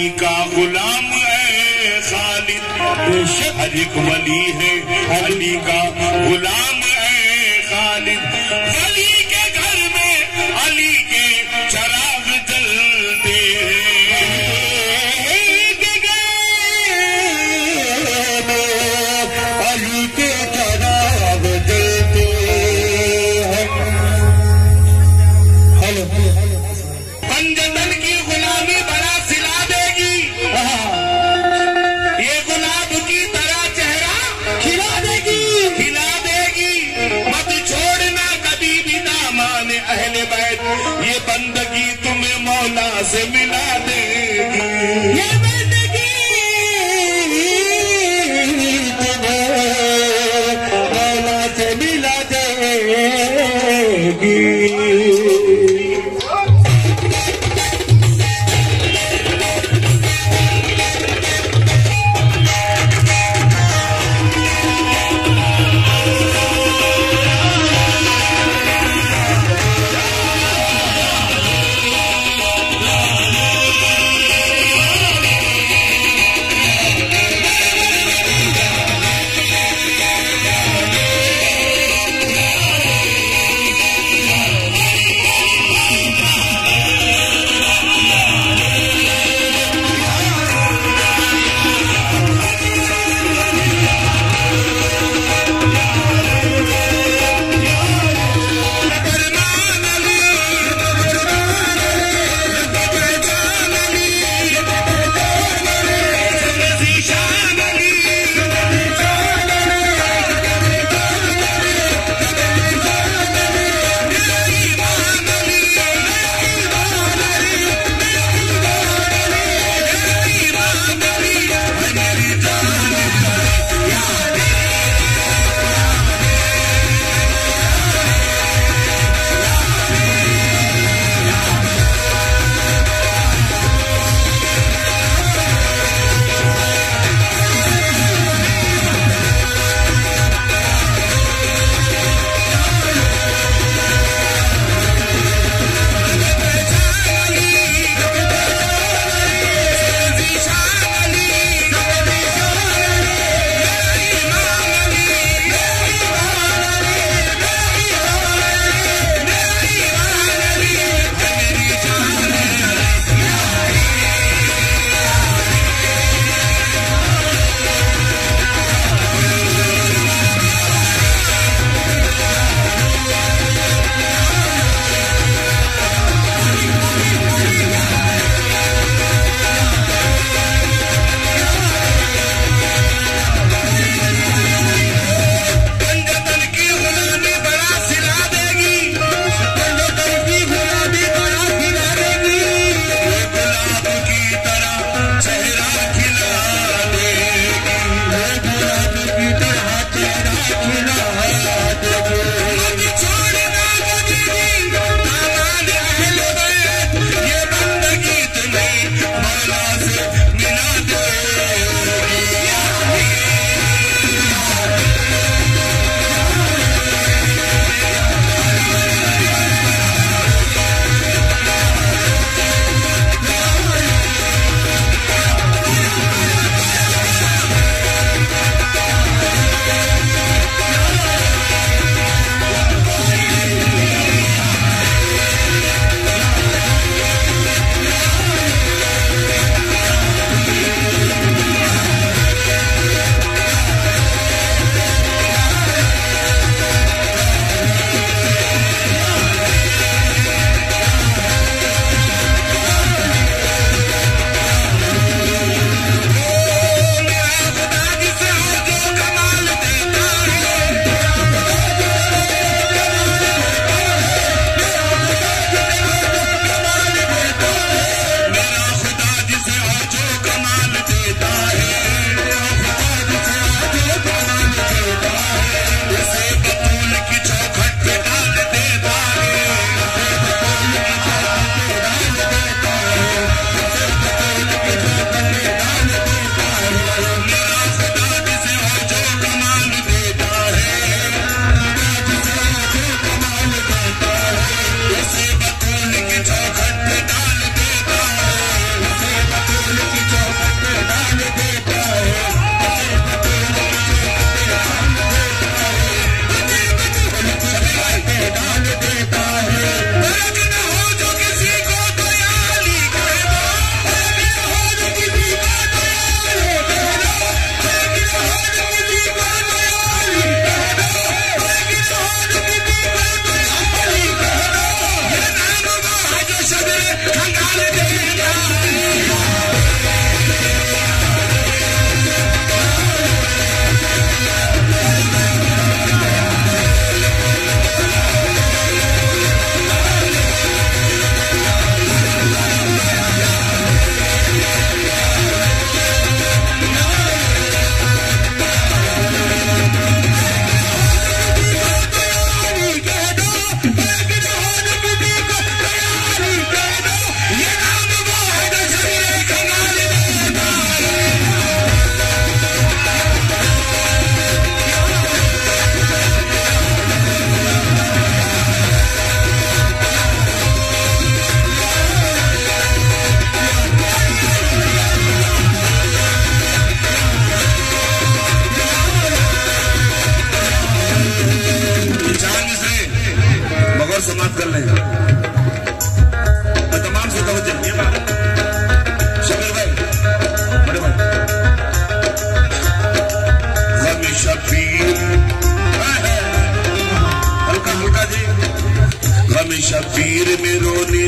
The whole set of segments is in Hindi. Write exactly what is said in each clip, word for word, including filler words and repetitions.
अली का गुलाम है खालिद। हर एक वली है अली का गुलाम है खालिद। वली के घर में अली के चराग जलते अली के चराग जलते हैं। हेलो पंजतन की गुलामी बड़ा सिला देगी, ये गुलाब की तरह चेहरा खिला देगी खिला देगी। मत छोड़ना कभी भी दामान अहले बैत, ये बंदगी तुम्हें मौला से मिला देगी। ये बंदगी तुम्हें मौला से मिला देगी।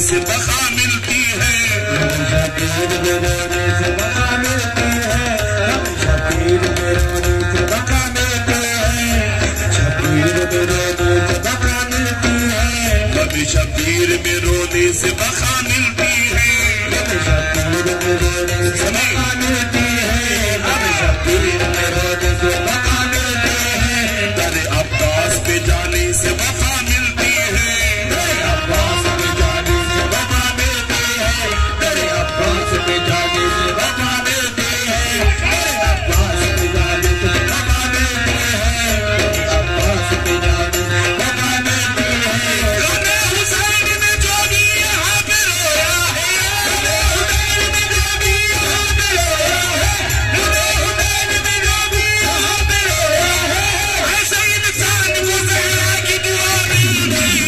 से बखा मिलती है, शबीर में रोने से बका मिलती है, शबीर में रोने से बका मिलती है, शबीर में रोने से बका मिलती है, कभी शबीर में रोने से बखा मिलती है, शबीर में रोने से बका मिलती है, शबीर में रोने से बका मिलती है, तेरे अब्बास पे जाने से वफा मिलती है, तेरे अब्बास पे जाने से बका मिलती है, तेरे अब्बास पे जाने से बका मिलती है, तेरे अब्बास पे जाने से बका मिलती है, तेरे अब्बास पे जाने से बका मिलती है। रोने हुसैन में जो भी यहाँ पे रोया है, रोने हुसैन में जो भी यहाँ पे रोया है, रोने हुसैन में जो भी यहाँ पे रोया है, ऐसे इंसान को ज़हरा की दुआ मिलती है।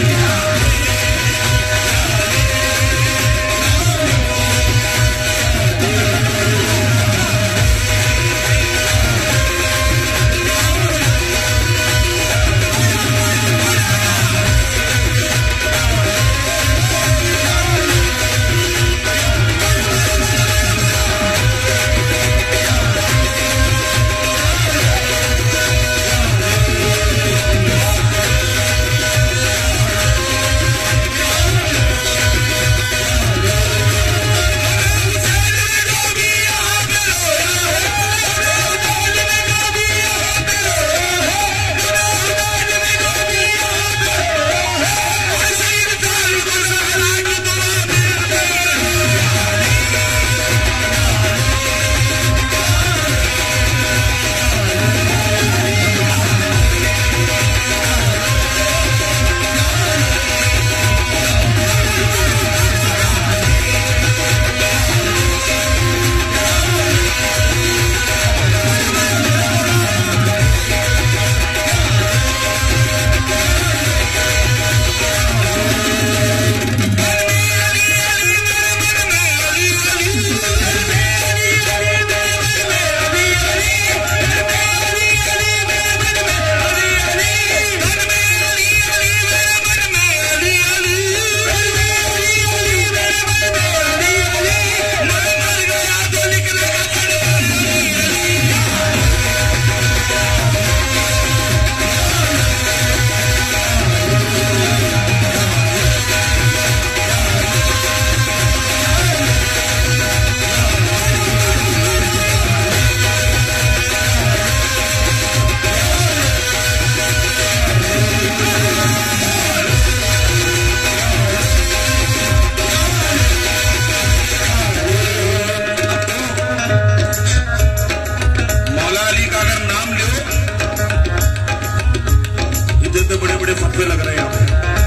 फतवे लग रहे हैं यहाँ पे,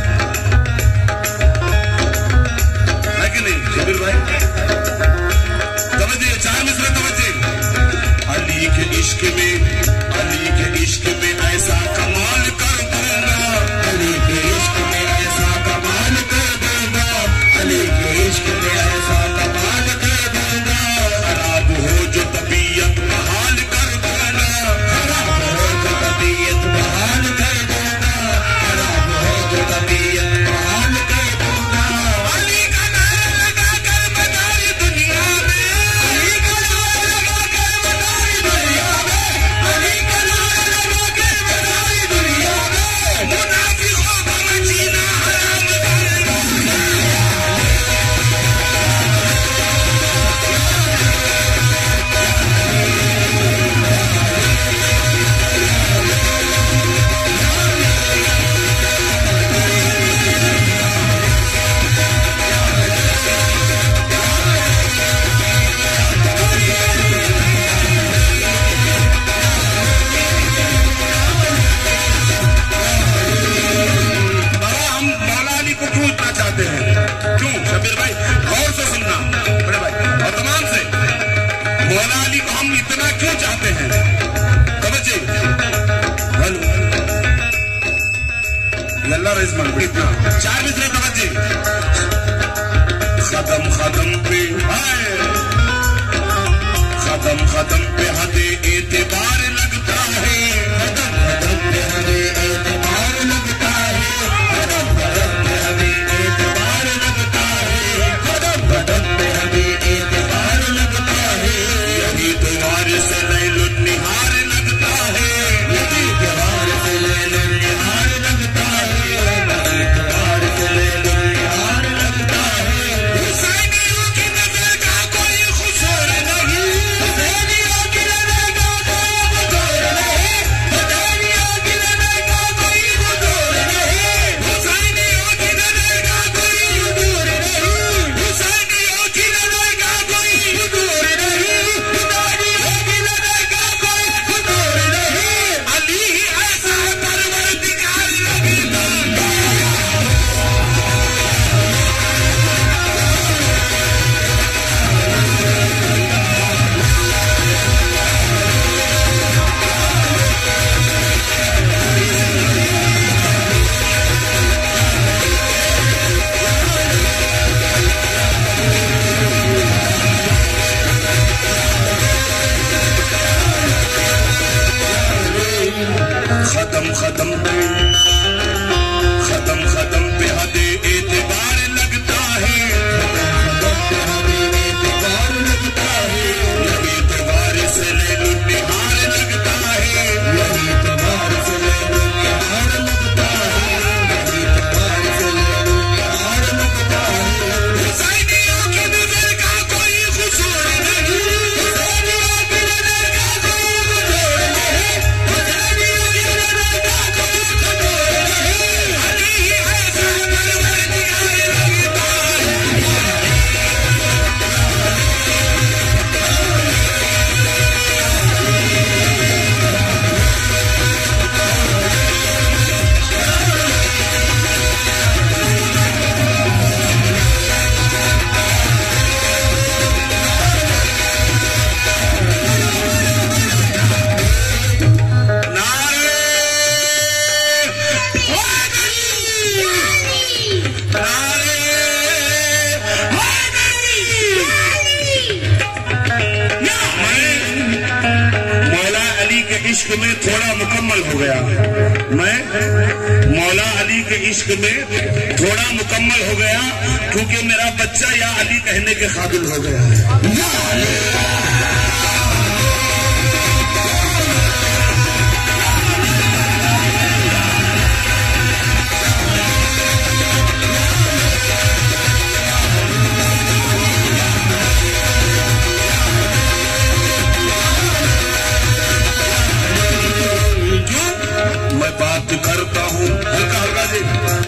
है कि नहीं शबीर भाई? तवज्जो, चार मिसरे तवज्जो। अली के इश्क में, अली के इश्क में ऐसा कमाल कर दूंगा, अली के इश्क में ऐसा कमाल कर दूंगा, अली के इश्क में ऐसा कमाल कर दूंगा, खराब हो जो तबीयत बहाल कर दूंगा, खराब हो जो तबीयत बहाल कर दूंगा, खराब हो जो तबीयत बहाल कर दूंगा। अली का नारा लगा कर बताई दुनिया में, अली का नारा लगा कर बताई दुनिया में, अली का नारा लगा कर बताई दुनिया में, मुनाफिकों को मैं जीना हराम कर दूंगा। बाबा, हम मौला अली को क्यों इतना चाहते हैं? क्यों शबीर भाई? गौर से सुनना बड़े भाई और तमाम से, मौला अली को हम इतना क्यों चाहते हैं? तवज्जो, हेलो लल्ला रिजवान इतना चार मिसरे तवज्जो। खदम खदम पे हाय, खदम खदम पे हदे एतबार लगता है, कदम कदम पे हमें एतबार लगता है, कदम कदम पे हमें एतबार लगता खत्म खत्म पे खत्म खत्म पे हदे एतबार लगता है, एतबार लगता है, यही एतबार से लैलुन निहार लगता है, यही एतबार से लैलुन निहार लगता है, यही एतबार से लैलुन निहार लगता है। हुसैनियों की नजर का कोई कसूर नहीं, हुसैनियों की नजर का कोई कसूर नहीं, हुसैनियों की नजर का कोई कसूर नहीं, अली ही ऐसा मनवर निहार लगता है। इश्क में थोड़ा मुकम्मल हो गया, मैं मौला अली के इश्क में थोड़ा मुकम्मल हो गया, क्योंकि मेरा बच्चा या अली कहने के काबिल हो गया है। मैं बात करता हूँ हल्का हल्का जी,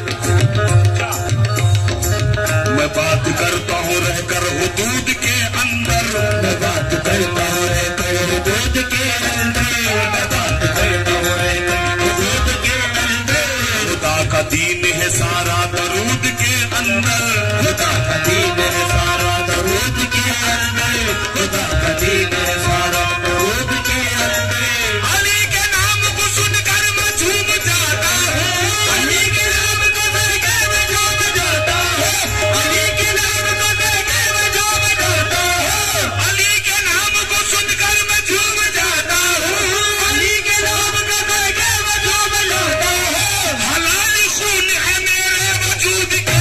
मैं बात करता हूँ रहकर हुदूद के अंदर, मैं बात करता हूँ रहकर हुदूद के अंदर, मैं बात करता हूँ रहकर हुदूद के अंदर। खुदा का दीन है सारा दरूद के अंदर, खुदा का दीन है सारा दरूद के अंदर, खुदा का दीन है सारा दरूद के अंदर। अली के नाम को सुनकर मैं झूम जाता हूँ, अली के नाम को सुनकर मैं झूम जाता हूँ, अली के नाम को सुनकर मैं झूम जाता हूँ, अली के नाम को सुनकर मैं झूम जाता हूँ, अली के नाम को सुनकर मैं झूम जाता हूँ। हलाल खून है मेरे वजूद के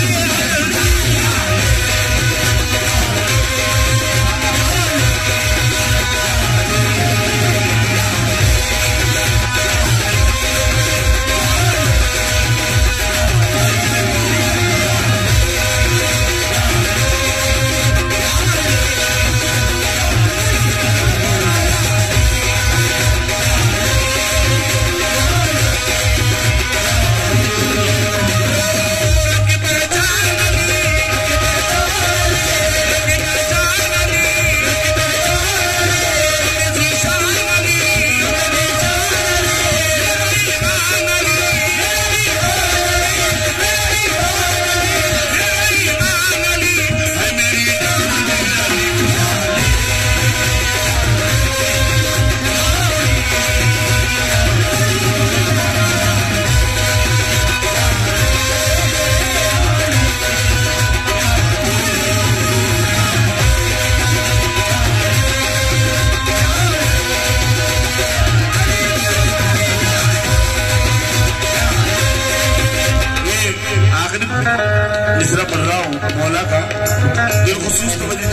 मिसरा पढ़ रहा हूँ मौला का, बिलखुसूस तवज्जो